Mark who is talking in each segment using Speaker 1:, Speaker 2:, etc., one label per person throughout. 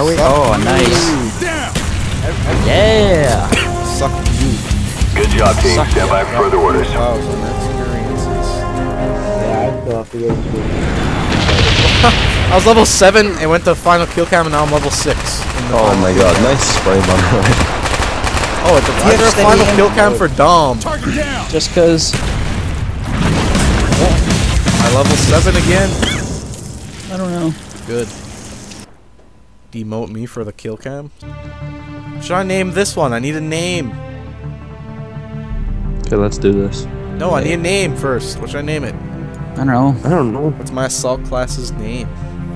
Speaker 1: Are we? Oh, nice. Yeah.
Speaker 2: Suck you.
Speaker 3: Good job, team. Stand by for further orders.
Speaker 2: Wow, some experiences.
Speaker 4: Yeah, I still have to go to school.
Speaker 2: I was level 7 and went to final kill cam, and now I'm level 6.
Speaker 5: Oh my god, nice spray bundle.
Speaker 2: Oh, it's a final kill cam for Dom.
Speaker 1: Just cause.
Speaker 2: I level 7 again.
Speaker 1: I don't know.
Speaker 2: Good. Demote me for the kill cam. Should I name this one? I need a name.
Speaker 5: Okay, let's do this.
Speaker 2: No, I need a name first. What should I name it?
Speaker 1: I don't know.
Speaker 5: I don't know.
Speaker 2: What's my assault class's name?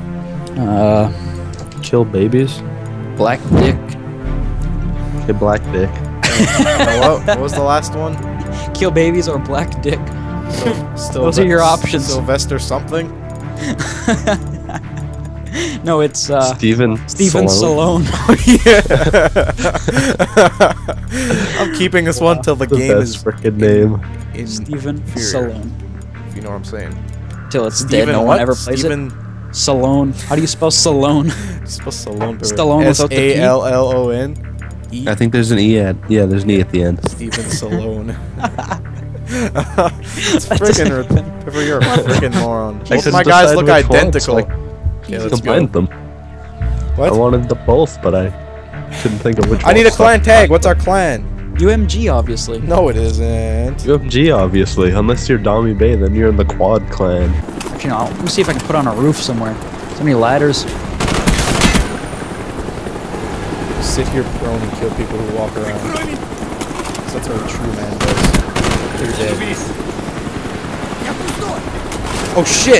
Speaker 5: Kill babies?
Speaker 1: Black Dick.
Speaker 5: Okay, black dick.
Speaker 2: What was the last one?
Speaker 1: Kill babies or Black Dick.
Speaker 2: Those
Speaker 1: are your options.
Speaker 2: Sylvester something?
Speaker 1: No, it's
Speaker 5: Steven
Speaker 1: Stallone.
Speaker 2: Yeah. I'm keeping this one till the game is
Speaker 5: freaking name.
Speaker 1: Steven Stallone.
Speaker 2: If you know what I'm saying.
Speaker 1: Till it's
Speaker 2: Steven
Speaker 1: dead, no one ever plays
Speaker 2: Steven
Speaker 1: it. Stallone. How do you spell Stallone?
Speaker 2: Spell Stallone.
Speaker 1: Stallone without the T?
Speaker 2: Stallone.
Speaker 5: I think there's an E at there's an E at the end.
Speaker 2: Steven Stallone. It's freaking you're a freaking moron. Both my guys look identical.
Speaker 5: Yeah, let's combine them.
Speaker 2: What?
Speaker 5: I wanted the both, but I couldn't think of which one.
Speaker 2: I need a clan tag. What's our clan?
Speaker 1: UMG, obviously.
Speaker 2: No, it isn't.
Speaker 5: UMG, obviously. Unless you're Dommy Bay, then you're in the quad clan.
Speaker 1: Actually, no, let me see if I can put on a roof somewhere. So many ladders.
Speaker 2: Sit here prone and kill people who walk around. That's what a true man does. You're dead. Oh shit!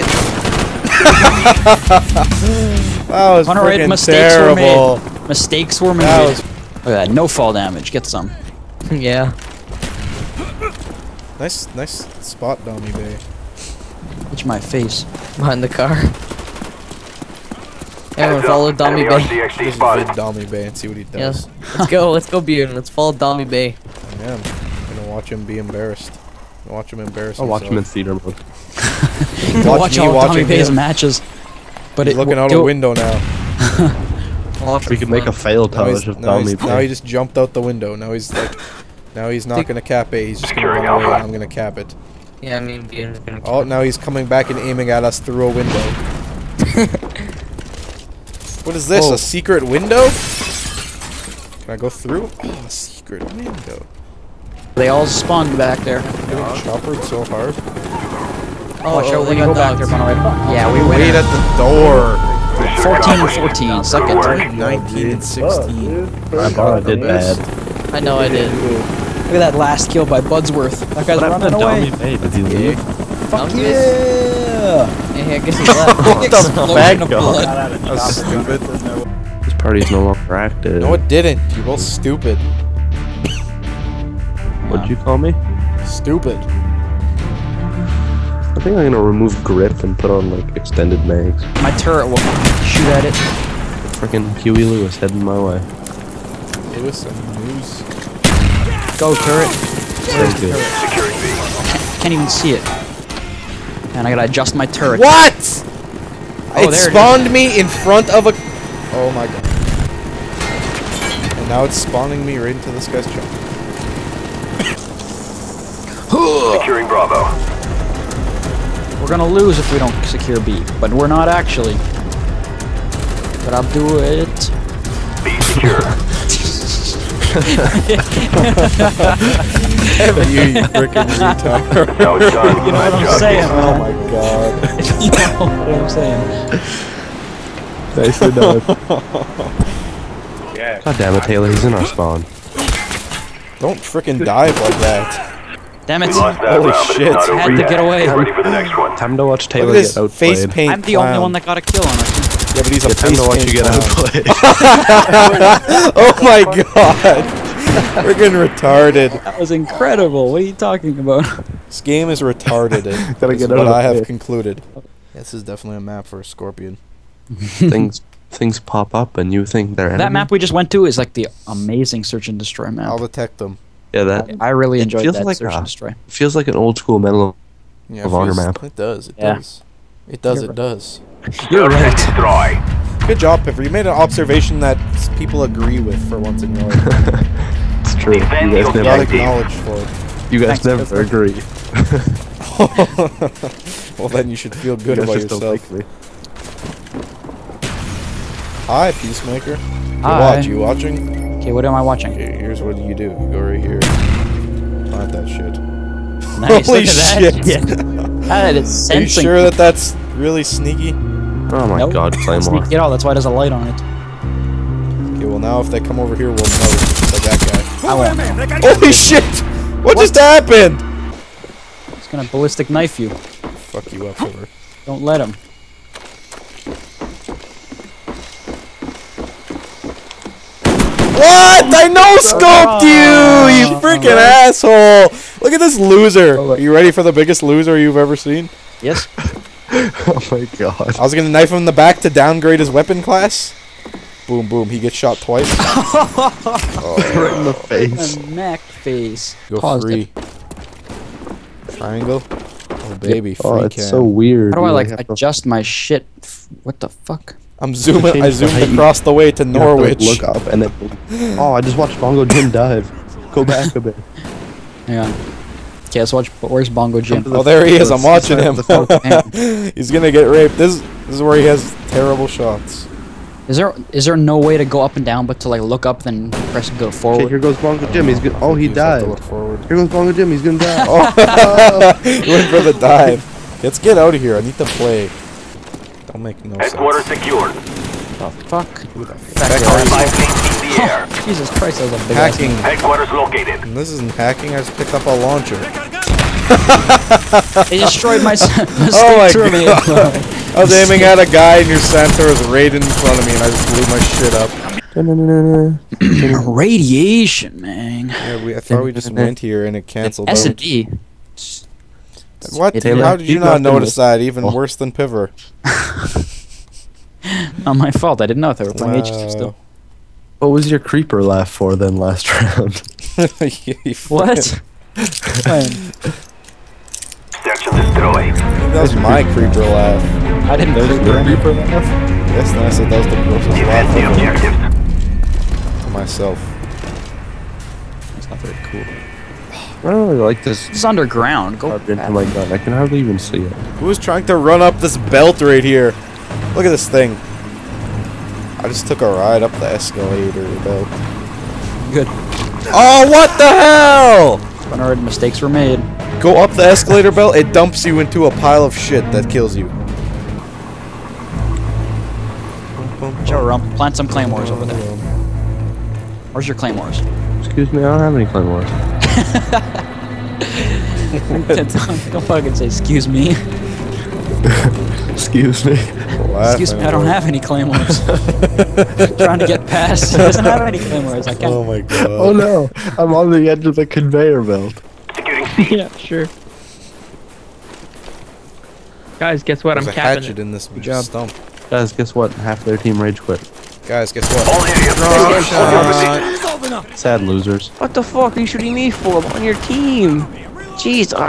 Speaker 2: That was freaking terrible.
Speaker 1: Mistakes were made. Look at that, no fall damage. Get some.
Speaker 6: Yeah.
Speaker 2: Nice spot, Dommy Bay.
Speaker 1: Itch my face.
Speaker 6: Behind the car. Everyone follow Dommy Bay.
Speaker 2: Just vid Dommy Bay and see what he does.
Speaker 6: Yeah. Let's go, Bjorn. Let's follow Dommy Bay.
Speaker 2: I am. I'm gonna watch him be embarrassed. Watch him embarrass
Speaker 5: I'll watch him in theater mode.
Speaker 1: Watch all Dommy Bay's matches. But
Speaker 2: he's looking out a window now.
Speaker 5: We could make a fail touch of Dommy Bay.
Speaker 2: Now he just jumped out the window. Now he's like, now he's not gonna cap A. He's just gonna run away. And I'm gonna cap it.
Speaker 6: Yeah, I mean, Bjorn's gonna.
Speaker 2: Oh, now he's coming back and aiming at us through a window. What is this? A secret window? Can I go through? Oh, a secret window.
Speaker 1: They all spawned back there.
Speaker 2: Getting choppered so hard.
Speaker 1: Watch out when you go back there, Monterey. Yeah, we
Speaker 2: wait at the door.
Speaker 1: 14 and 14. Suck it.
Speaker 2: 19 and 16.
Speaker 5: I thought I did bad.
Speaker 6: I know I did.
Speaker 1: Look at that last kill by Budsworth. That guy's running away.
Speaker 5: Did he leave?
Speaker 1: Fuck yeah!
Speaker 6: Hey, I guess he left.
Speaker 2: What the
Speaker 1: Explosion of
Speaker 2: fuck?
Speaker 1: blood.
Speaker 2: That was stupid.
Speaker 5: This party's no longer active.
Speaker 2: No, it didn't. You're both stupid.
Speaker 5: What'd you call me?
Speaker 2: Stupid.
Speaker 5: I think I'm gonna remove grip and put on like extended mags.
Speaker 1: My turret will shoot at it.
Speaker 5: Freaking Huey Lewis heading my way.
Speaker 2: Lewis and news.
Speaker 1: Go turret.
Speaker 5: Very good.
Speaker 1: Can't even see it. And I gotta adjust my turret.
Speaker 2: What?
Speaker 1: Oh,
Speaker 2: it
Speaker 1: there
Speaker 2: spawned me in front of a. Oh my god. And now it's spawning me right into this guy's jump.
Speaker 3: Securing Bravo.
Speaker 1: We're gonna lose if we don't secure B, but we're not actually. But I'll do it.
Speaker 3: B secure.
Speaker 2: You freaking retard.
Speaker 3: Now it's done.
Speaker 1: You know what I'm saying,
Speaker 2: Oh
Speaker 1: man.
Speaker 2: my god.
Speaker 1: You know what I'm saying.
Speaker 5: Nicely done. God damn it, Taylor, he's in our spawn.
Speaker 2: Don't freaking dive like that.
Speaker 1: Damn it.
Speaker 3: Lost that
Speaker 2: Holy
Speaker 3: round, but
Speaker 2: shit.
Speaker 3: it's not over
Speaker 1: Had to
Speaker 3: yet.
Speaker 1: get away.
Speaker 3: Ready for the next one.
Speaker 5: Time to watch
Speaker 2: Look
Speaker 5: Taylor
Speaker 2: at this
Speaker 5: get
Speaker 2: face
Speaker 5: outplayed.
Speaker 2: paint
Speaker 1: I'm the only
Speaker 2: clown.
Speaker 1: one that got a kill on it.
Speaker 2: Yeah, but he's a
Speaker 5: Time
Speaker 2: face
Speaker 5: to watch
Speaker 2: paint
Speaker 5: you get
Speaker 2: clown.
Speaker 5: outplayed.
Speaker 2: Oh my god. Freaking retarded.
Speaker 1: That was incredible. What are you talking about?
Speaker 2: This game is retarded.
Speaker 5: Gotta
Speaker 2: Is
Speaker 5: get
Speaker 2: what
Speaker 5: out of
Speaker 2: I have
Speaker 5: here.
Speaker 2: concluded. This is definitely a map for a scorpion.
Speaker 5: Things pop up and you think they're
Speaker 1: That map we just went to is like the amazing search and destroy map.
Speaker 2: I'll detect them.
Speaker 5: Yeah, that
Speaker 1: I really
Speaker 5: it
Speaker 1: enjoyed
Speaker 5: feels
Speaker 1: that
Speaker 5: like
Speaker 1: search and destroy.
Speaker 5: feels like an old school Medal
Speaker 2: Yeah,
Speaker 5: of Honor map.
Speaker 2: It does. It
Speaker 1: Yeah.
Speaker 2: does. It does.
Speaker 1: You're
Speaker 2: It does.
Speaker 1: You're right.
Speaker 3: Destroy.
Speaker 2: Good job, Pipper. You made an observation that people agree with for once in your life.
Speaker 5: It's true. You
Speaker 3: Defend
Speaker 5: guys
Speaker 3: your
Speaker 2: You got
Speaker 5: never,
Speaker 3: objective.
Speaker 2: acknowledged for it.
Speaker 5: you guys
Speaker 1: Thanks,
Speaker 5: never agree.
Speaker 2: Well, then you should feel good
Speaker 5: You
Speaker 2: about
Speaker 5: guys just don't
Speaker 2: yourself.
Speaker 5: like me.
Speaker 2: Hi, Peacemaker.
Speaker 1: Hi.
Speaker 2: You watching?
Speaker 1: Okay, what am I watching?
Speaker 2: Okay, here's what you do. You go right here. Plant that shit.
Speaker 1: Nice.
Speaker 2: Holy
Speaker 1: Look at
Speaker 2: shit.
Speaker 1: that. That is
Speaker 2: Are you
Speaker 1: sensing.
Speaker 2: sure that that's really sneaky?
Speaker 5: Oh my
Speaker 1: Nope.
Speaker 5: god, Claymore.
Speaker 1: Sneak it out. That's why there's a light on it.
Speaker 2: Okay, well now if they come over here, we'll know that that guy.
Speaker 1: I won't know.
Speaker 2: Holy shit! What just happened?
Speaker 1: He's gonna ballistic knife you.
Speaker 2: Fuck you up, Pipper.
Speaker 1: Don't let him.
Speaker 2: What? I no-scoped you! You freaking asshole! Look at this loser. Are you ready for the biggest loser you've ever seen?
Speaker 1: Yes.
Speaker 5: Oh my god.
Speaker 2: I was gonna knife him in the back to downgrade his weapon class. Boom, boom. He gets shot twice.
Speaker 5: Right in the face.
Speaker 1: A neck face.
Speaker 2: Go
Speaker 1: Paused
Speaker 2: free.
Speaker 1: it.
Speaker 2: Triangle. Oh baby, free
Speaker 5: Oh, it's
Speaker 2: cam.
Speaker 5: so weird.
Speaker 1: How do I
Speaker 5: You,
Speaker 1: like
Speaker 5: have to-
Speaker 1: adjust my shit? What the fuck?
Speaker 2: I'm zooming. I
Speaker 5: Change the
Speaker 2: zoomed
Speaker 5: height.
Speaker 2: across the way to
Speaker 5: you have to,
Speaker 2: Norwich.
Speaker 5: Look up and it. Oh, I just watched Bongo Jim dive. Go back a bit.
Speaker 1: Hang on. Okay, let's watch. Where's Bongo Jim?
Speaker 2: Oh, there he is. I'm watching him.
Speaker 1: Damn.
Speaker 2: He's gonna get raped. This is where he has terrible shots.
Speaker 1: Is there no way to go up and down, but to like look up then press go
Speaker 5: Okay, Okay,
Speaker 1: forward?
Speaker 5: here goes Bongo Jim. He's gonna. Oh, he
Speaker 2: You just have to look
Speaker 5: died.
Speaker 2: forward.
Speaker 5: Here goes Bongo Jim. He's gonna die.
Speaker 2: Oh, he went for the dive. Let's get out of here. I need to play. Don't make no
Speaker 3: Headquarters
Speaker 2: sense.
Speaker 3: secured.
Speaker 1: The fuck?
Speaker 2: Who the fuck
Speaker 1: Back
Speaker 2: are
Speaker 1: there.
Speaker 2: you?
Speaker 3: 5 planes in the air.
Speaker 1: Jesus Christ, that was a big ass-
Speaker 2: Hacking.
Speaker 3: Headquarters located.
Speaker 2: And this isn't hacking. I just picked up a launcher.
Speaker 1: They destroyed my.
Speaker 2: Oh my god! I was aiming at a guy and your center was right in front of me and I just blew my shit up.
Speaker 1: Radiation, man.
Speaker 2: Yeah, I thought we just went here and it canceled
Speaker 1: S
Speaker 2: out.
Speaker 1: and D.
Speaker 2: What?
Speaker 1: It-
Speaker 2: How did you
Speaker 5: Keep
Speaker 2: not
Speaker 5: nothing
Speaker 2: notice
Speaker 5: with-
Speaker 2: that? Even
Speaker 5: Oh.
Speaker 2: worse than Piver.
Speaker 1: Not my fault. I didn't know if they were playing H2 still.
Speaker 5: What was your creeper laugh for then last round?
Speaker 1: What? When?
Speaker 3: Search and destroy.
Speaker 2: That was my creeper laugh.
Speaker 1: I didn't know they were
Speaker 5: creeper laugh?
Speaker 2: Yes, then I said that was the grossest
Speaker 3: Defend
Speaker 2: laugh
Speaker 3: the
Speaker 2: ever
Speaker 3: objectives.
Speaker 2: to myself.
Speaker 1: It's not very cool.
Speaker 5: I don't really like this.
Speaker 1: It's underground. Go
Speaker 5: Carved into
Speaker 1: back.
Speaker 5: my gun. I can hardly even see it.
Speaker 2: Who's trying to run up this belt right here? Look at this thing. I just took a ride up the escalator belt.
Speaker 1: Good.
Speaker 2: Oh, what the hell?
Speaker 1: When already mistakes were made.
Speaker 2: Go up the escalator belt, it dumps you into a pile of shit that kills you.
Speaker 1: Joe, plant some claymores over there. Where's your claymores?
Speaker 5: Excuse me, I don't have any claymores.
Speaker 1: Don't fucking say excuse me.
Speaker 5: Excuse me.
Speaker 1: Excuse me, I don't have any claymores. Trying to get past. He doesn't have any claymores. I can't.
Speaker 2: Oh my god.
Speaker 5: Oh no, I'm on the edge of the conveyor belt.
Speaker 3: Securing C.
Speaker 7: Yeah, sure. Guys, guess what?
Speaker 2: There's
Speaker 7: I'm
Speaker 2: a
Speaker 7: capping
Speaker 2: hatchet
Speaker 7: it.
Speaker 2: in this
Speaker 1: job.
Speaker 2: stump.
Speaker 5: Guys, guess what? Half their team rage quit.
Speaker 2: Guys, guess what?
Speaker 3: All areas.
Speaker 5: Sad losers.
Speaker 7: What the fuck are you shooting me for? I'm on your team. Jesus.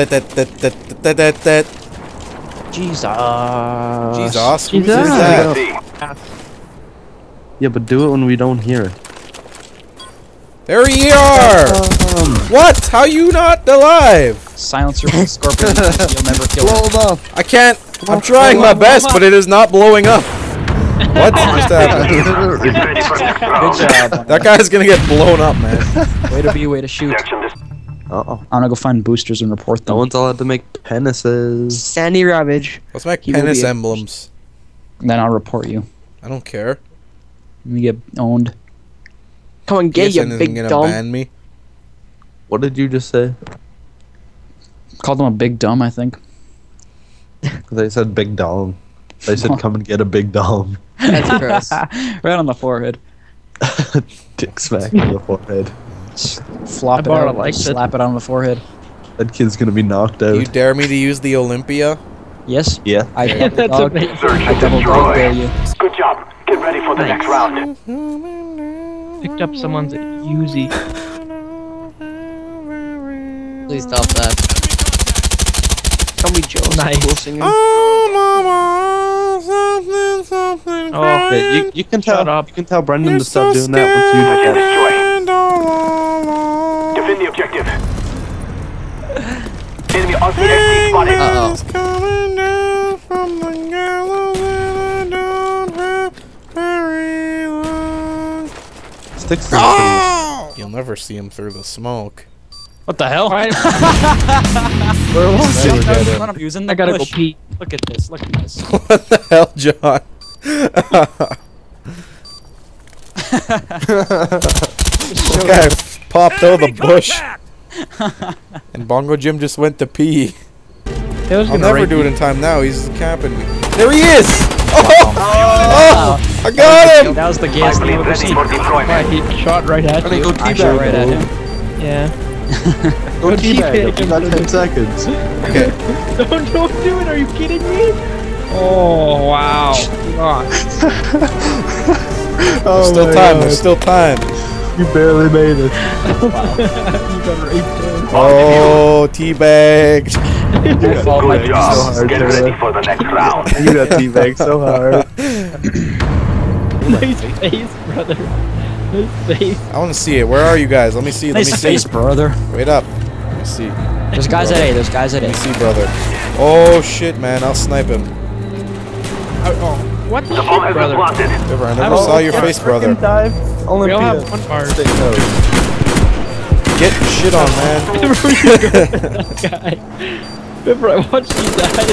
Speaker 1: Jesus.
Speaker 2: Jesus. Who
Speaker 7: Jesus.
Speaker 2: is that?
Speaker 3: C.
Speaker 5: Yeah, but do it when we don't hear it.
Speaker 2: There you are! What? How you not alive?
Speaker 1: Silencer from Scorpion. You'll never kill him.
Speaker 5: up!
Speaker 2: I can't. I'm trying my best, but it is not blowing up. What just happened?
Speaker 3: Is ready for next
Speaker 1: Good
Speaker 3: round.
Speaker 1: job.
Speaker 2: That guy's gonna get blown up, man.
Speaker 1: Way to be, way to shoot.
Speaker 3: Search and destroy.
Speaker 5: Uh-oh.
Speaker 1: I'm gonna go find boosters and report
Speaker 5: No
Speaker 1: them.
Speaker 5: one's allowed to make penises.
Speaker 7: Sandy Ravage.
Speaker 2: Let's make
Speaker 7: He will
Speaker 2: penis
Speaker 7: be a-
Speaker 2: emblems.
Speaker 1: Then I'll report you.
Speaker 2: I don't care.
Speaker 1: You get owned.
Speaker 7: Come on, get
Speaker 2: Yes,
Speaker 7: you
Speaker 2: and
Speaker 7: big
Speaker 2: gonna
Speaker 7: dumb.
Speaker 2: ban me.
Speaker 5: What did you just say?
Speaker 1: Called them a big dumb, I think.
Speaker 5: They said big dong. They said come and get a big dong.
Speaker 7: That's gross.
Speaker 1: Right on the forehead.
Speaker 5: Dick smack in the forehead.
Speaker 1: Flop
Speaker 7: I
Speaker 1: it
Speaker 7: borrowed
Speaker 1: out.
Speaker 7: like
Speaker 1: Slap it on the forehead.
Speaker 5: That kid's gonna be knocked out.
Speaker 2: You dare me to use the Olympia?
Speaker 1: Yes.
Speaker 5: Yeah.
Speaker 1: I double
Speaker 7: That's
Speaker 1: dog.
Speaker 7: amazing.
Speaker 3: Search
Speaker 1: I
Speaker 3: and
Speaker 1: double dog dare
Speaker 3: destroy.
Speaker 1: you.
Speaker 3: Good job. Get ready for the
Speaker 7: Nice.
Speaker 3: next round.
Speaker 7: Picked up someone's Uzi.
Speaker 6: Please stop that.
Speaker 7: Tell me Joe. Nice.
Speaker 2: Oh, mama.
Speaker 7: Oh,
Speaker 5: You can tell.
Speaker 7: Shut up.
Speaker 5: You can tell Brendan
Speaker 2: You're
Speaker 5: to stop
Speaker 2: so
Speaker 5: doing that once you do that.
Speaker 3: Defend the objective. Enemy RPXD spotted.
Speaker 6: Uh-oh.
Speaker 2: Coming down from the gallows and I don't have very long.
Speaker 5: Sticks to the trees.
Speaker 2: You'll never see him through the smoke.
Speaker 1: What the hell?
Speaker 7: Why-
Speaker 5: Where was he?
Speaker 1: One of you's in the
Speaker 7: I gotta go
Speaker 1: bush.
Speaker 7: pee.
Speaker 1: Look at this. Look at this.
Speaker 2: What the hell, John? This guy popped out of the bush. And Bongo Jim just went to pee.
Speaker 7: It was
Speaker 2: I'll
Speaker 7: gonna
Speaker 2: never
Speaker 7: rape
Speaker 2: do
Speaker 7: you.
Speaker 2: it in time now. He's camping me. There he is! Oh! I got him!
Speaker 1: That was the gayest thing I've ever
Speaker 3: Ready
Speaker 1: seen.
Speaker 3: for
Speaker 7: Why,
Speaker 3: deployment.
Speaker 7: he shot right at you.
Speaker 5: Go
Speaker 1: I shot right at him.
Speaker 7: Yeah.
Speaker 5: Go
Speaker 7: Don't
Speaker 5: teabag him.
Speaker 7: teabag
Speaker 5: You got
Speaker 7: him.
Speaker 5: 10 seconds.
Speaker 2: Okay.
Speaker 7: Don't do it. Are you kidding me? Oh, wow.
Speaker 5: Oh
Speaker 2: There's still
Speaker 5: my
Speaker 2: time.
Speaker 5: God.
Speaker 2: There's still time.
Speaker 5: You barely made it.
Speaker 7: You got raped.
Speaker 2: Oh, teabagged.
Speaker 1: My fault, my
Speaker 3: Good
Speaker 1: piece.
Speaker 3: job.
Speaker 5: hard,
Speaker 3: Get
Speaker 5: Taylor.
Speaker 3: ready for the next round.
Speaker 5: You got teabagged so hard.
Speaker 7: Nice face, brother. Nice face.
Speaker 2: I want to see it. Where are you guys? Let me see. Let me
Speaker 1: Nice
Speaker 2: see.
Speaker 1: face, brother.
Speaker 2: Wait up. Let me see.
Speaker 1: There's guys at A. There's guys at
Speaker 2: Let me
Speaker 1: A.
Speaker 2: see, brother. Oh shit, man! I'll snipe him.
Speaker 7: Oh, what the
Speaker 3: The bomb has
Speaker 7: shit,
Speaker 3: been
Speaker 7: brother?
Speaker 3: planted.
Speaker 2: Never, I never saw your face, brother.
Speaker 5: Dive. Only
Speaker 7: We all have
Speaker 5: Peter.
Speaker 7: one bar.
Speaker 5: Stay close.
Speaker 2: Get shit on, man.
Speaker 7: Guy. Remember, I watched you die.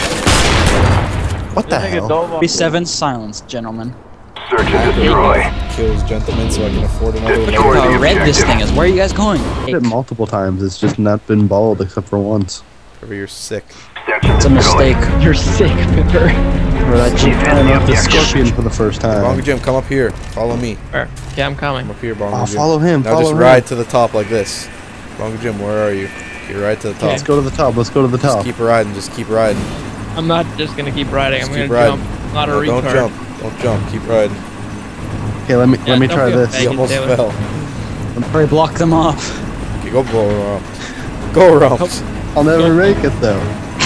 Speaker 5: What the hell?
Speaker 1: B7 silence, gentlemen.
Speaker 3: Search and destroy.
Speaker 2: Kills gentlemen so I can afford another
Speaker 3: Destroy
Speaker 2: one.
Speaker 3: the
Speaker 1: How red this
Speaker 3: objective.
Speaker 1: thing is. Where are you guys going?
Speaker 5: I did it multiple times. It's just not been balled except for once.
Speaker 2: Whenever you're sick.
Speaker 3: Search and
Speaker 1: It's a
Speaker 3: destroy.
Speaker 1: mistake.
Speaker 7: You're sick, Pipper.
Speaker 5: Or that cheap
Speaker 3: Defend
Speaker 5: time
Speaker 3: the
Speaker 5: up the
Speaker 3: objective.
Speaker 5: scorpion for the first
Speaker 2: Bongo
Speaker 5: time.
Speaker 2: Jim, come up here. Follow me.
Speaker 7: Where? Yeah, I'm coming.
Speaker 2: Come up here, Bongo
Speaker 5: Oh,
Speaker 2: Jim.
Speaker 5: follow him.
Speaker 2: Now
Speaker 5: Follow
Speaker 2: just
Speaker 5: him.
Speaker 2: ride to the top like this. Bongo Jim, where are you? You're right to the top.
Speaker 5: Let's go to the top. Let's go to the
Speaker 2: Just
Speaker 5: top.
Speaker 2: keep riding. Just keep riding.
Speaker 7: I'm not just gonna keep riding. I'm
Speaker 2: Just
Speaker 7: gonna
Speaker 2: keep riding.
Speaker 7: jump. Not a
Speaker 2: No,
Speaker 7: retard.
Speaker 2: don't jump. Don't jump. Keep riding.
Speaker 5: Okay, let me
Speaker 7: Yeah,
Speaker 5: try
Speaker 7: don't be a
Speaker 5: this.
Speaker 7: fag.
Speaker 2: He almost
Speaker 7: Taylor.
Speaker 2: fell.
Speaker 1: Hurry, block them off.
Speaker 2: Okay, go around. Go around.
Speaker 5: I'll never make it though.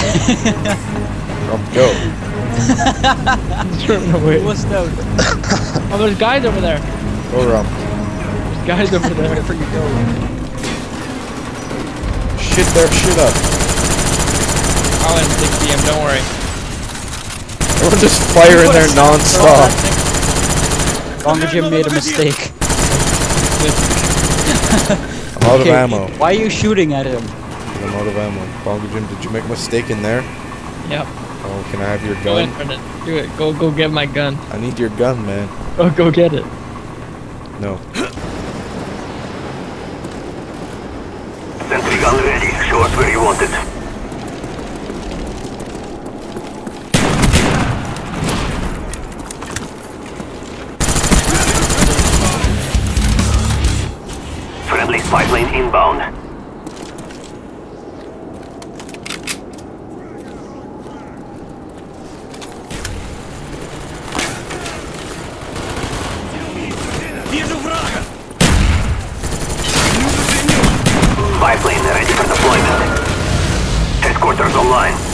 Speaker 2: Go.
Speaker 7: Turn away.
Speaker 1: What's that?
Speaker 7: Oh, there's guys over there.
Speaker 2: Go around.
Speaker 7: There's guys over there.
Speaker 1: Wherever you go.
Speaker 2: Shit their shit up.
Speaker 7: I'll end 6 PM, don't worry.
Speaker 2: We're just firing there non-stop.
Speaker 1: Bongo Jim made a mistake.
Speaker 2: I'm out of
Speaker 1: Okay,
Speaker 2: ammo.
Speaker 1: Why are you shooting at him?
Speaker 2: I'm out of ammo. Bongo Jim, did you make a mistake in there?
Speaker 7: Yep.
Speaker 2: Oh, can I have your
Speaker 7: Go in,
Speaker 2: gun?
Speaker 7: Brendan. Do it. Go get my gun.
Speaker 2: I need your gun, man.
Speaker 7: Oh, go get it.
Speaker 2: No.
Speaker 3: Sentry gun ready. Show us where you want it. Friendly spy plane inbound. Spy plane ready for deployment. Headquarters online.